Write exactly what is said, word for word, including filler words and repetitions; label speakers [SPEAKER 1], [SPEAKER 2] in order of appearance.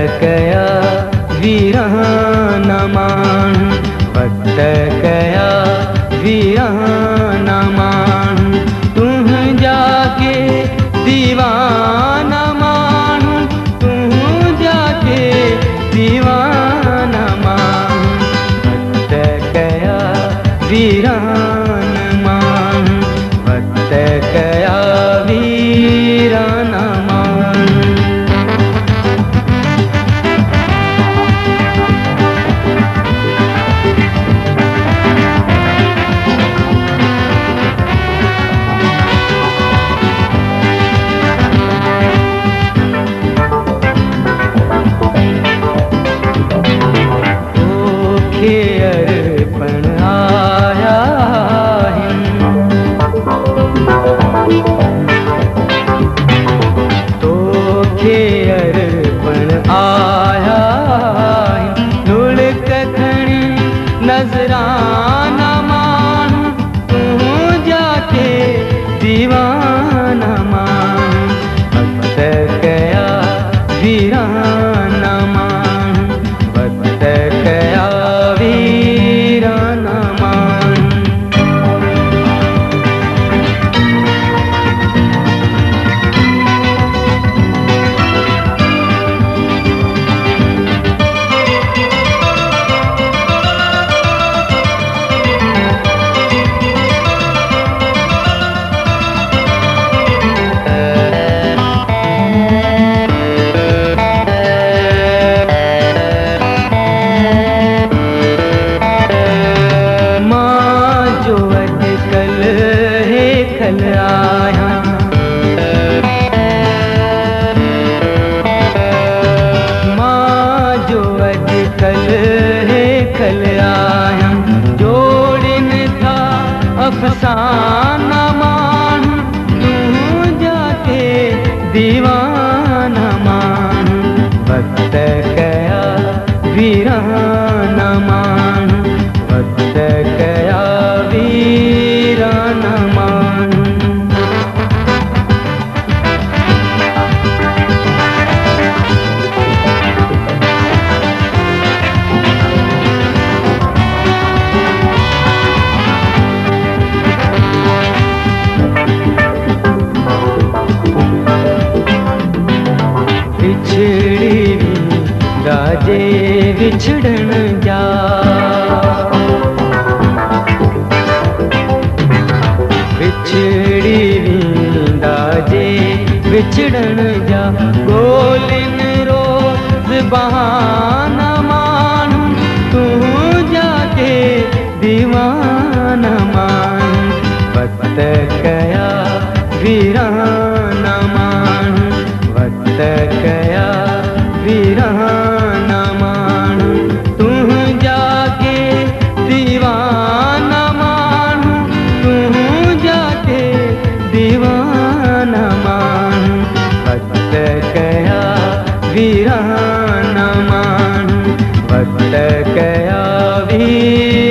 [SPEAKER 1] कया वीराना मान, भक्त कया वीराना मान, तुम जाके दीवाना मान, तुम जाके दीवाना मान, भक्त कया वीराना मान, भक्त कया वीराना मान। अर्पण आया है, तो के अर्पण आया है, ढुलक खणी नजराना मान, तू जाके दीवाना मान, भक्त कया वीराना मान, भक्त कया वीराना मान। खल आया माँ जो अजकल है खल आया, जोड़न था अफसाना मान, तू जाके दीवाना मान, भक्त कया वीराना मान, भक्त कया वीराना मान। बिछड़ी दाजे बिछड़न जा, बिछड़ी दाजे बिछड़न जा, गोलिन रोज बहाना मान, तू जाके दीवाना मान, भक्त कया वीराना मान, भक्त कया वीराना मान, तू जाके दीवाना मान, तू जाके दीवाना मान, भक्त कया वीराना मान, भक्त कया वीराना।